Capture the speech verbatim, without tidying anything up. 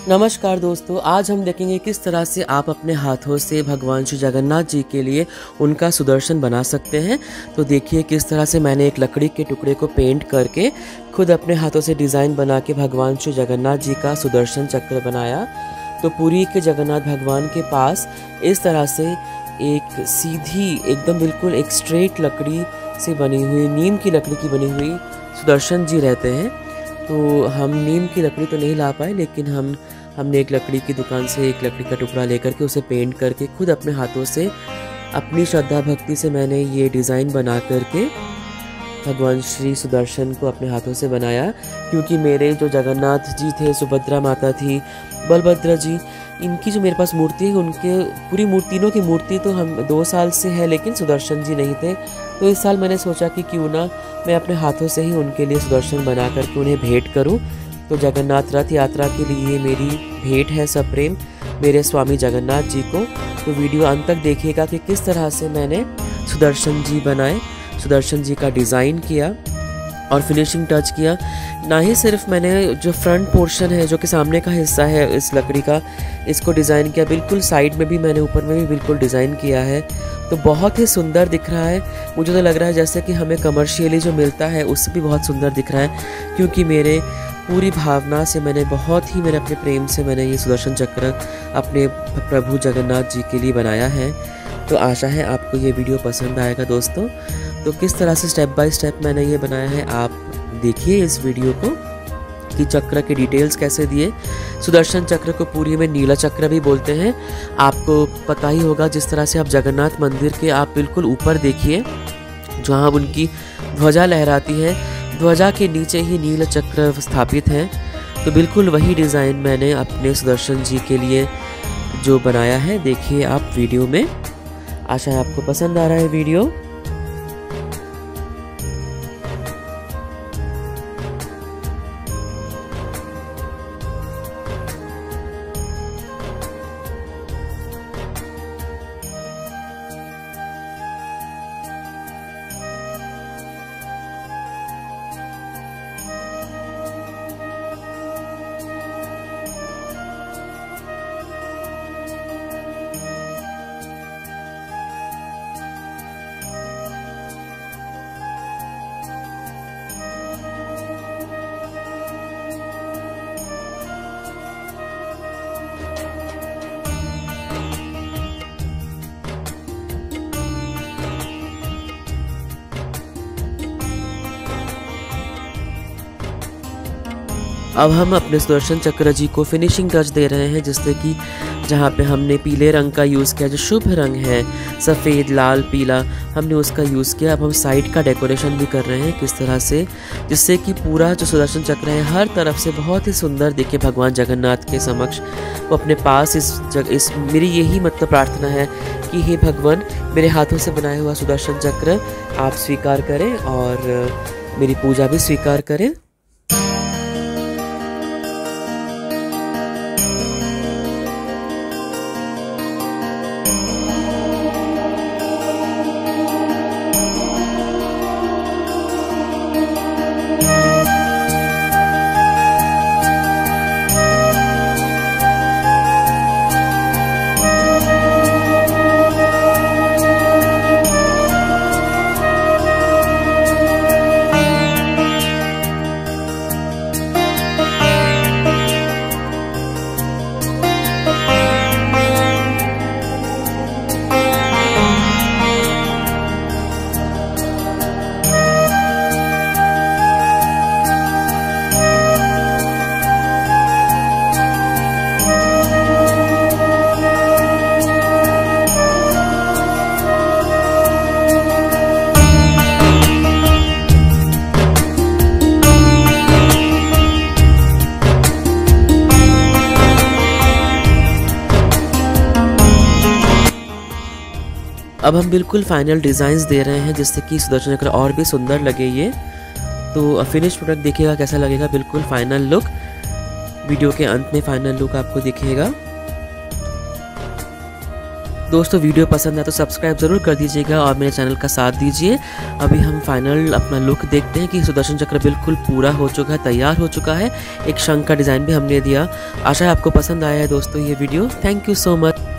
नमस्कार दोस्तों, आज हम देखेंगे किस तरह से आप अपने हाथों से भगवान श्री जगन्नाथ जी के लिए उनका सुदर्शन बना सकते हैं। तो देखिए किस तरह से मैंने एक लकड़ी के टुकड़े को पेंट करके खुद अपने हाथों से डिज़ाइन बना के भगवान श्री जगन्नाथ जी का सुदर्शन चक्र बनाया। तो पुरी के जगन्नाथ भगवान के पास इस तरह से एक सीधी एकदम बिल्कुल एक स्ट्रेट लकड़ी से बनी हुई नीम की लकड़ी की बनी हुई सुदर्शन जी रहते हैं। तो हम नीम की लकड़ी तो नहीं ला पाए, लेकिन हम हमने एक लकड़ी की दुकान से एक लकड़ी का टुकड़ा लेकर के उसे पेंट करके खुद अपने हाथों से अपनी श्रद्धा भक्ति से मैंने ये डिज़ाइन बना करके भगवान श्री सुदर्शन को अपने हाथों से बनाया। क्योंकि मेरे जो जगन्नाथ जी थे, सुभद्रा माता थी, बलभद्र जी, इनकी जो मेरे पास मूर्ति है, उनके पूरी मूर्तियों की मूर्ति तो हम दो साल से है, लेकिन सुदर्शन जी नहीं थे। तो इस साल मैंने सोचा कि क्यों ना मैं अपने हाथों से ही उनके लिए सुदर्शन बना करके उन्हें भेंट करूं। तो जगन्नाथ रथ यात्रा के लिए मेरी भेंट है सप्रेम मेरे स्वामी जगन्नाथ जी को। तो वीडियो अंत तक देखिएगा कि किस तरह से मैंने सुदर्शन जी बनाए, सुदर्शन जी का डिज़ाइन किया और फिनिशिंग टच किया। ना ही सिर्फ मैंने जो फ्रंट पोर्शन है, जो कि सामने का हिस्सा है इस लकड़ी का, इसको डिज़ाइन किया, बिल्कुल साइड में भी मैंने ऊपर में भी बिल्कुल डिज़ाइन किया है। तो बहुत ही सुंदर दिख रहा है। मुझे तो लग रहा है जैसे कि हमें कमर्शियली जो मिलता है उससे भी बहुत सुंदर दिख रहा है। क्योंकि मेरे पूरी भावना से मैंने बहुत ही मेरे अपने प्रेम से मैंने ये सुदर्शन चक्र अपने प्रभु जगन्नाथ जी के लिए बनाया है। तो आशा है आपको ये वीडियो पसंद आएगा दोस्तों। तो किस तरह से स्टेप बाय स्टेप मैंने ये बनाया है, आप देखिए इस वीडियो को कि चक्र के डिटेल्स कैसे दिए। सुदर्शन चक्र को पूरी में नीला चक्र भी बोलते हैं। आपको पता ही होगा, जिस तरह से आप जगन्नाथ मंदिर के आप बिल्कुल ऊपर देखिए जहाँ उनकी ध्वजा लहराती है, ध्वजा के नीचे ही नीला चक्र स्थापित है। तो बिल्कुल वही डिज़ाइन मैंने अपने सुदर्शन जी के लिए जो बनाया है, देखिए आप वीडियो में। आशा है आपको पसंद आ रहा है वीडियो। अब हम अपने सुदर्शन चक्र जी को फिनिशिंग टच दे रहे हैं, जिससे कि जहाँ पे हमने पीले रंग का यूज़ किया, जो शुभ रंग है, सफ़ेद, लाल, पीला, हमने उसका यूज़ किया। अब हम साइड का डेकोरेशन भी कर रहे हैं किस तरह से, जिससे कि पूरा जो सुदर्शन चक्र है हर तरफ से बहुत ही सुंदर दिखे भगवान जगन्नाथ के समक्ष। वो अपने पास इस जग इस मेरी यही मतलब प्रार्थना है कि हे भगवान, मेरे हाथों से बनाया हुआ सुदर्शन चक्र आप स्वीकार करें और मेरी पूजा भी स्वीकार करें। अब हम बिल्कुल फाइनल डिज़ाइंस दे रहे हैं, जिससे कि सुदर्शन चक्र और भी सुंदर लगे ये। तो फिनिश प्रोडक्ट देखिएगा कैसा लगेगा, बिल्कुल फाइनल लुक। वीडियो के अंत में फाइनल लुक आपको दिखेगा। दोस्तों वीडियो पसंद है तो सब्सक्राइब ज़रूर कर दीजिएगा और मेरे चैनल का साथ दीजिए। अभी हम फाइनल अपना लुक देखते हैं कि सुदर्शन चक्र बिल्कुल पूरा हो चुका है, तैयार हो चुका है। एक शंख का डिज़ाइन भी हमने दिया। आशा है आपको पसंद आया है दोस्तों ये video. Thank you so much.